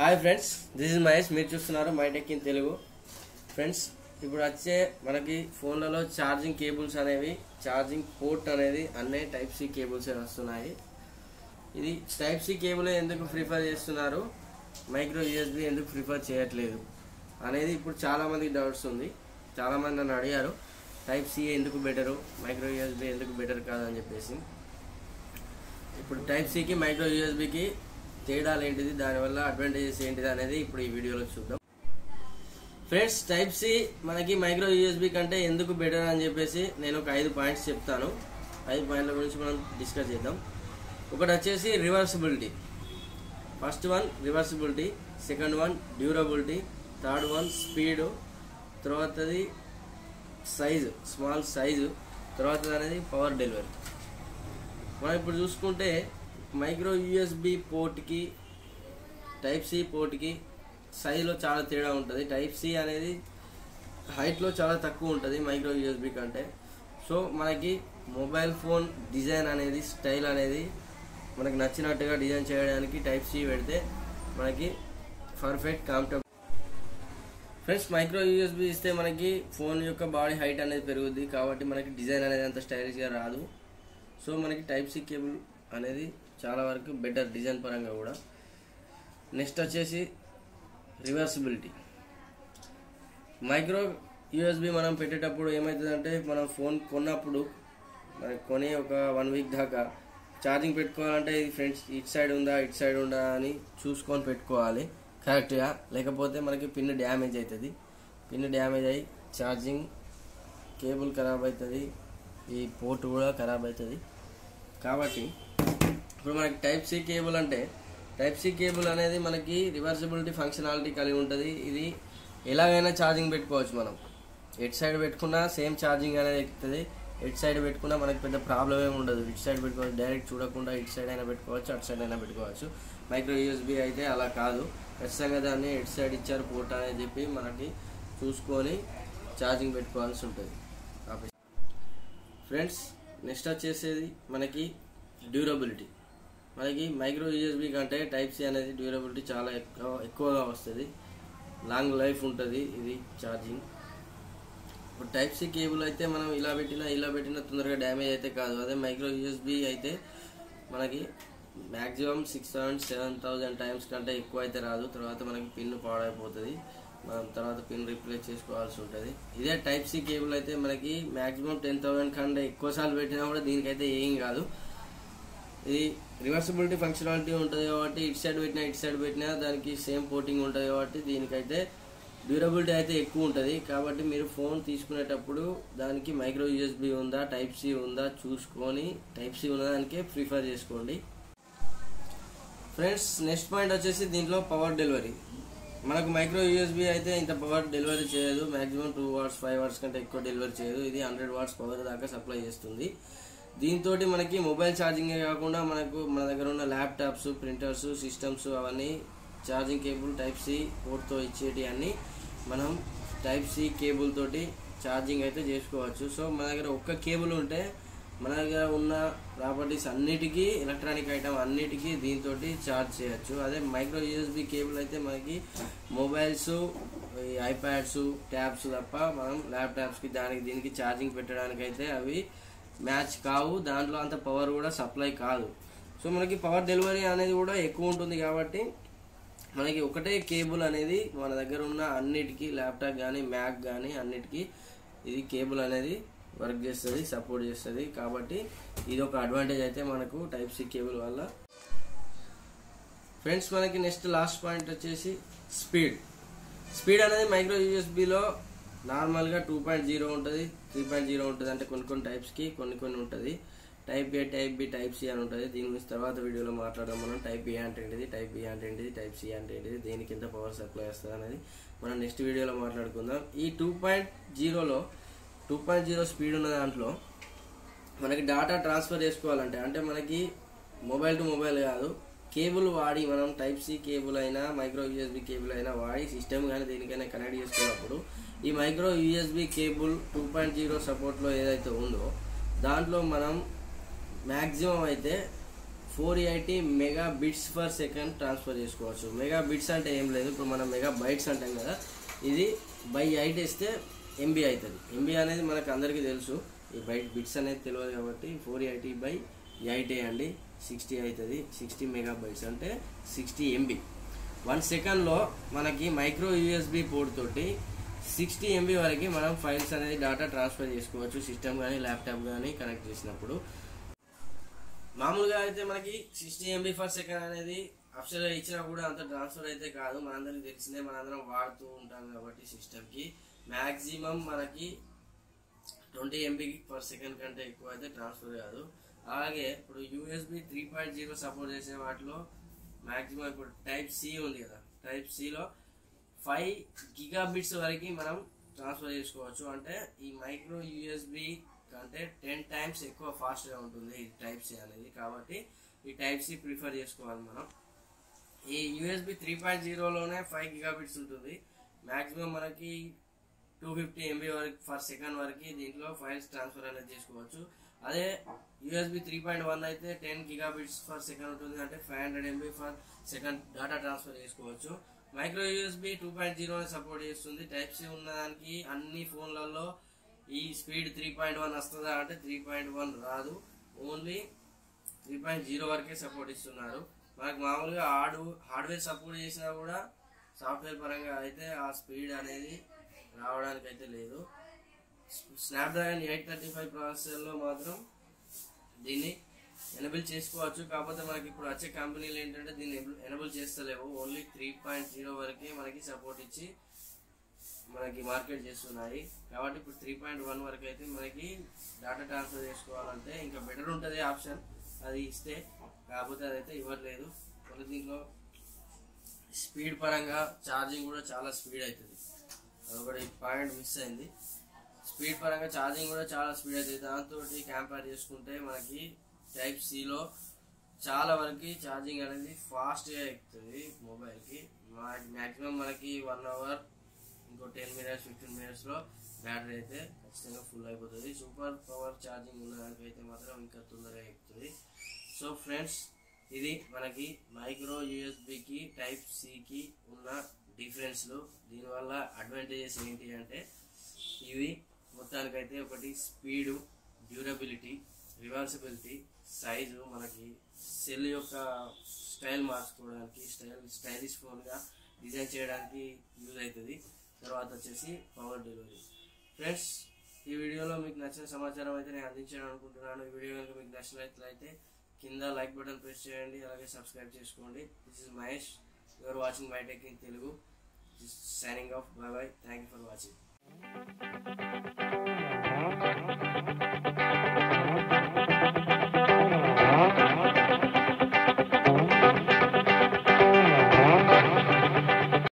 Hi friends, this is Mahesh. మీరు చూస్తున్నారు my tech in Telugu. Friends, ఇప్పుడు వచ్చే మనకి ఫోన్లలో ఛార్జింగ్ కేబుల్స్ అనేవి, ఛార్జింగ్ పోర్ట్ అనేది అన్నీ టైప్ సి కేబుల్స్ వస్తున్నాయి. ఇది టైప్ సి కేబుల్ ఎందుకు ప్రిఫర్ చేస్తున్నారు, మైక్రో యూఎస్బి ఎందుకు ప్రిఫర్ చేయట్లేదు అనేది ఇప్పుడు చాలామందికి డౌట్స్ ఉంది. చాలామంది నన్ను అడిగారు టైప్ సి ఎందుకు బెటరు, మైక్రో యూఎస్బి ఎందుకు బెటర్ కాదని చెప్పేసి. ఇప్పుడు టైప్ సికి మైక్రో యూఎస్బికి తేడాలు ఏంటిది, దానివల్ల అడ్వాంటేజెస్ ఏంటిది అనేది ఇప్పుడు ఈ వీడియోలో చూద్దాం. ఫ్రెండ్స్, టైప్ సి మనకి మైక్రో యూఎస్బి కంటే ఎందుకు బెటర్ అని చెప్పేసి నేను ఒక 5 పాయింట్స్ చెప్తాను. 5 పాయింట్ల గురించి మనం డిస్కస్ చేద్దాం. ఒకటి వచ్చేసి reversibility. First one reversibility, second one durability, third one speed, తర్వాతది సైజు, స్మాల్ సైజు, తర్వాత అనేది పవర్ డెలివరీ. మనం ఇప్పుడు చూసుకుంటే మైక్రో యూఎస్బి పోర్ట్కి టైప్ సి పోర్ట్కి సైజులో చాలా తేడా ఉంటుంది. టైప్ సి అనేది హైట్లో చాలా తక్కువ ఉంటుంది మైక్రో యూఎస్బి కంటే. సో మనకి మొబైల్ ఫోన్ డిజైన్ అనేది, స్టైల్ అనేది మనకి నచ్చినట్టుగా డిజైన్ చేయడానికి టైప్ సి పెడితే మనకి perfect comfortable. Friends, micro USB ఇస్తే మనకి ఫోన్ యొక్క బాడీ హైట్ అనేది పెరుగుద్ది, కాబట్టి మనకి డిజైన్ అనేది అంత స్టైలిష్గా రాదు. సో మనకి టైప్ సి కేబుల్ అనేది చాలా వరకు బెటర్ డిజైన్ పరంగా కూడా. నెక్స్ట్ వచ్చేసి రివర్సిబిలిటీ. మైక్రో యూఎస్బి మనం పెట్టేటప్పుడు ఏమవుతుందంటే, మనం ఫోన్ కొన్నప్పుడు కొని ఒక 1 వీక్ దాకా ఛార్జింగ్ పెట్టుకోవాలంటే ఇది ఫ్రెండ్స్ ఇటు సైడ్ ఉందా అని చూసుకొని పెట్టుకోవాలి కరెక్ట్గా. లేకపోతే మనకి పిన్ డ్యామేజ్ అవుతుంది. పిన్ డ్యామేజ్ అయ్యి ఛార్జింగ్ కేబుల్ ఖరాబ్ అవుతుంది, ఈ పోర్ట్ కూడా ఖరాబ్ అవుతుంది. కాబట్టి ఇప్పుడు మనకి టైప్ సి కేబుల్ అంటే, టైప్ సి కేబుల్ అనేది మనకి రివర్సిబిలిటీ ఫంక్షనాలిటీ కలిగి ఉంటుంది. ఇది ఎలాగైనా ఛార్జింగ్ పెట్టుకోవచ్చు. మనం ఎటు సైడ్ పెట్టుకున్నా సేమ్ ఛార్జింగ్ అనేది ఎక్కుతుంది. ఎటు సైడ్ పెట్టుకున్నా మనకి పెద్ద ప్రాబ్లం ఏమి ఉండదు. ఇటు సైడ్ పెట్టుకోవచ్చు, డైరెక్ట్ చూడకుండా ఇటు సైడ్ అయినా పెట్టుకోవచ్చు, అటు సైడ్ అయినా పెట్టుకోవచ్చు. మైక్రో యూఎస్బి అయితే అలా కాదు. ఖచ్చితంగా దాన్ని ఎటు సైడ్ ఇచ్చారు పోర్ట్ అని చెప్పి మనకి చూసుకొని ఛార్జింగ్ పెట్టుకోవాల్సి ఉంటుంది. ఫ్రెండ్స్, నెక్స్ట్ వచ్చేసేది మనకి డ్యూరబిలిటీ. మనకి మైక్రో యూఎస్బి కంటే టైప్ సి అనేది డ్యూరబిలిటీ చాలా ఎక్కువగా వస్తుంది. లాంగ్ లైఫ్ ఉంటుంది ఇది ఛార్జింగ్. ఇప్పుడు టైప్ సి కేబుల్ అయితే మనం ఇలా పెట్టినా తొందరగా డ్యామేజ్ అయితే కాదు. అదే మైక్రో యూఎస్బి అయితే మనకి మ్యాక్సిమం 6,000-7,000 టైమ్స్ కంటే ఎక్కువ అయితే రాదు. తర్వాత మనకి పిన్ పాడైపోతుంది, మనం తర్వాత పిన్ రీప్లేస్ చేసుకోవాల్సి ఉంటుంది. ఇదే టైప్ సి కేబుల్ అయితే మనకి మ్యాక్సిమం 10,000 కంటే ఎక్కువ సార్లు పెట్టినా కూడా దీనికైతే ఏం కాదు. ఇది రివర్సిబిలిటీ ఫంక్షనాలిటీ ఉంటుంది కాబట్టి ఇటు సైడ్ పెట్టినా దానికి సేమ్ పోర్టింగ్ ఉంటుంది కాబట్టి దీనికైతే డ్యూరబిలిటీ అయితే ఎక్కువ ఉంటుంది. కాబట్టి మీరు ఫోన్ తీసుకునేటప్పుడు దానికి మైక్రో యూఎస్బి ఉందా, టైప్ సి ఉందా చూసుకొని టైప్ సి ఉన్నదానికే ప్రిఫర్ చేసుకోండి. ఫ్రెండ్స్, నెక్స్ట్ పాయింట్ వచ్చేసి దీంట్లో పవర్ డెలివరీ. మనకు మైక్రో యూఎస్బి అయితే ఇంత పవర్ డెలివరీ చేయదు. మ్యాక్సిమం 2 వాట్స్ 5 వాట్స్ కంటే ఎక్కువ డెలివరీ చేయదు. ఇది 100 వాట్స్ పవర్ దాకా సప్లై చేస్తుంది. దీంతో మనకి మొబైల్ ఛార్జింగే కాకుండా మన దగ్గర ఉన్న ల్యాప్టాప్స్, ప్రింటర్స్, సిస్టమ్స్ అవన్నీ ఛార్జింగ్ కేబుల్ టైప్ సి పోర్ట్తో ఇచ్చేటి అన్నీ మనం టైప్ సి కేబుల్ తోటి ఛార్జింగ్ అయితే చేసుకోవచ్చు. సో మన దగ్గర ఒక్క కేబుల్ ఉంటే మన దగ్గర ఉన్న ప్రాపర్టీస్ అన్నిటికీ, ఎలక్ట్రానిక్ ఐటమ్ అన్నిటికీ దీంతో ఛార్జ్ చేయొచ్చు. అదే మైక్రో యూఎస్బి కేబుల్ అయితే మనకి మొబైల్స్, ఐప్యాడ్స్, ట్యాబ్స్ తప్ప మనం ల్యాప్టాప్స్కి దీనికి ఛార్జింగ్ పెట్టడానికి అయితే అవి మ్యాచ్ కావు. దాంట్లో అంత పవర్ కూడా సప్లై కాదు. సో మనకి పవర్ డెలివరీ అనేది కూడా ఎక్కువ ఉంటుంది. కాబట్టి మనకి ఒకటే కేబుల్ అనేది మన దగ్గర ఉన్న అన్నిటికీ, ల్యాప్టాప్ కానీ మ్యాక్ కానీ అన్నిటికీ ఇది కేబుల్ అనేది వర్క్ చేస్తుంది, సపోర్ట్ చేస్తుంది. కాబట్టి ఇది ఒక అడ్వాంటేజ్ అయితే మనకు టైప్ సి కేబుల్ వల్ల. ఫ్రెండ్స్, మనకి నెక్స్ట్ లాస్ట్ పాయింట్ వచ్చేసి స్పీడ్ అనేది మైక్రో యూఎస్బిలో నార్మల్గా 2.0 ఉంటుంది, 3.0 ఉంటుంది. అంటే కొన్ని టైప్స్కి కొన్ని ఉంటుంది. Type A, type B, type C అని ఉంటుంది. దీని గురించి తర్వాత వీడియోలో మాట్లాడదాం మనం. టైప్ ఏ అంటే ఏంటిది, టైప్ బి అంటే ఏంటిది, టైప్ సి అంటే ఏంటిది, దేనికి ఎంత పవర్ సప్లై వస్తుంది అనేది మనం నెక్స్ట్ వీడియోలో మాట్లాడుకుందాం. ఈ 2.0లో 2.0 స్పీడ్ ఉన్న దాంట్లో మనకి డేటా ట్రాన్స్ఫర్ చేసుకోవాలంటే, అంటే మనకి మొబైల్ టు మొబైల్ కాదు, కేబుల్ వాడి మనం టైప్ సి కేబుల్ అయినా మైక్రో యూఎస్బి కేబుల్ అయినా వాడి సిస్టమ్ కానీ దేనికైనా కనెక్ట్ చేసుకున్నప్పుడు ఈ మైక్రో యూఎస్బి కేబుల్ 2.0 సపోర్ట్లో ఏదైతే ఉందో దాంట్లో మనం మ్యాక్సిమం అయితే 480 megabits per second transfer చేసుకోవచ్చు. మెగా బిట్స్ అంటే ఏం లేదు, ఇప్పుడు మనం మెగా బైట్స్ అంటాం కదా, ఇది బై 8 వేస్తే ఎంబీ అవుతుంది. ఎంబీ అనేది మనకు అందరికీ తెలుసు, ఈ బైట్ బిట్స్ అనేది తెలియదు కాబట్టి 480 బై 8 వేయండి 60 అవుతుంది. 60 మెగా బైట్స్ అంటే 60 ఎంబీ. 1 సెకండ్లో మనకి మైక్రో యూఎస్బి పోర్ట్ తోటి 60 ఎంబీ వరకు మనం ఫైల్స్ అనేది డేటా ట్రాన్స్ఫర్ చేసుకోవచ్చు. సిస్టమ్ కానీ ల్యాప్టాప్ కానీ కనెక్ట్ చేసినప్పుడు మామూలుగా అయితే మనకి 60 ఎంబీ పర్ సెకండ్ అనేది అఫ్షల్గా ఇచ్చినా కూడా అంత ట్రాన్స్ఫర్ అయితే కాదు. మనందరికి తెలిసిందే, మనందరం వాడుతూ ఉంటాం కాబట్టి సిస్టమ్కి మ్యాక్సిమం మనకి 20 ఎంబీ పర్ సెకండ్ కంటే ఎక్కువ అయితే ట్రాన్స్ఫర్ కాదు. అలాగే ఇప్పుడు యూఎస్బి 3.0 సపోర్ట్ చేసే వాటిలో మ్యాక్సిమం ఇప్పుడు టైప్ సి ఉంది కదా, టైప్ సిలో 5 గిగాబిట్స్ వరకు మనం ట్రాన్స్ఫర్ చేసుకోవచ్చు. అంటే ఈ మైక్రో యూఎస్బి అంటే 10 టైమ్స్ ఎక్కువ ఫాస్ట్గా ఉంటుంది ఈ టైప్ సి అనేది. కాబట్టి ఈ టైప్ సి ప్రిఫర్ చేసుకోవాలి మనం. ఈ యూఎస్బి 3.0లోనే 5 గిగాబిట్స్ ఉంటుంది. మ్యాక్సిమం మనకి 250 ఎంబీ వరకు పర్ సెకండ్ వరకు దీంట్లో ఫైల్స్ ట్రాన్స్ఫర్ అనేది చేసుకోవచ్చు. అదే యూఎస్బి 3.1 అయితే 10 గిగాబిట్స్ పర్ సెకండ్ ఉంటుంది, అంటే 500 MB per second data transfer చేసుకోవచ్చు. మైక్రో యూఎస్బి 2.0 సపోర్ట్ చేస్తుంది. టైప్ సి ఉన్నదానికి అన్ని ఫోన్లలో ఈ స్పీడ్ 3.1 వస్తుందా అంటే 3.1 రాదు, ఓన్లీ 3.0 వరకే సపోర్ట్ ఇస్తున్నారు. మనకు మామూలుగా హార్డ్వేర్ సపోర్ట్ చేసినా కూడా సాఫ్ట్వేర్ పరంగా అయితే ఆ స్పీడ్ అనేది రావడానికి అయితే లేదు. స్నాప్డ్రాగన్ 835 ప్రాసెసర్లో మాత్రం దీన్ని ఎనేబుల్ చేసుకోవచ్చు. కాకపోతే మనకి ఇప్పుడు వచ్చే కంపెనీలు ఏంటంటే దీన్ని ఎనేబుల్ చేస్తలేవు, ఓన్లీ 3.0 వరకే మనకి సపోర్ట్ ఇచ్చి మనకి మార్కెట్ చేస్తున్నాయి. కాబట్టి ఇప్పుడు 3.1 వరకు అయితే మనకి డేటా ట్రాన్స్ఫర్ చేసుకోవాలంటే ఇంకా బెటర్ ఉంటుంది ఆప్షన్, అది ఇస్తే. కాకపోతే అదైతే ఇవ్వట్లేదు. కొన్ని దీంట్లో స్పీడ్ పరంగా ఛార్జింగ్ కూడా చాలా స్పీడ్ అవుతుంది, అదొకటి పాయింట్ మిస్ అయింది. స్పీడ్ పరంగా ఛార్జింగ్ కూడా చాలా స్పీడ్ అవుతుంది. దాంతో కంపేర్ చేసుకుంటే మనకి టైప్ సిలో చాలా వరకు ఛార్జింగ్ అనేది ఫాస్ట్గా ఎక్కుతుంది మొబైల్కి. మ్యాక్సిమం మనకి 1 అవర్ ఇంకో 10 మినిట్స్ 15 మినిట్స్లో బ్యాటరీ అయితే ఖచ్చితంగా ఫుల్ అయిపోతుంది. సూపర్ పవర్ ఛార్జింగ్ ఉన్న దానికైతే మాత్రం ఇంకా తొందరగా ఎక్కుతుంది. సో ఫ్రెండ్స్, ఇది మనకి మైక్రో యూఎస్బికి టైప్ సికి ఉన్న డిఫరెన్స్లు. దీనివల్ల అడ్వాంటేజెస్ ఏంటి అంటే ఇవి మొత్తానికైతే ఒకటి స్పీడు, డ్యూరబిలిటీ, రివర్సిబిలిటీ, సైజు, మనకి సెల్ యొక్క స్టైల్ మార్చుకోవడానికి స్టైలిష్ ఫోన్గా డిజైన్ చేయడానికి యూజ్ అవుతుంది. తర్వాత వచ్చేసి పవర్ డెలివరీ. ఫ్రెండ్స్, ఈ వీడియోలో మీకు నచ్చిన సమాచారం అయితే నేను అందించాను అనుకుంటున్నాను. ఈ వీడియో కనుక మీకు నచ్చినట్లయితే కింద లైక్ బటన్ ప్రెస్ చేయండి, అలాగే సబ్స్క్రైబ్ చేసుకోండి. This is Mahesh, you are watching my tech in Telugu. Signing off, bye bye, thank you for watching.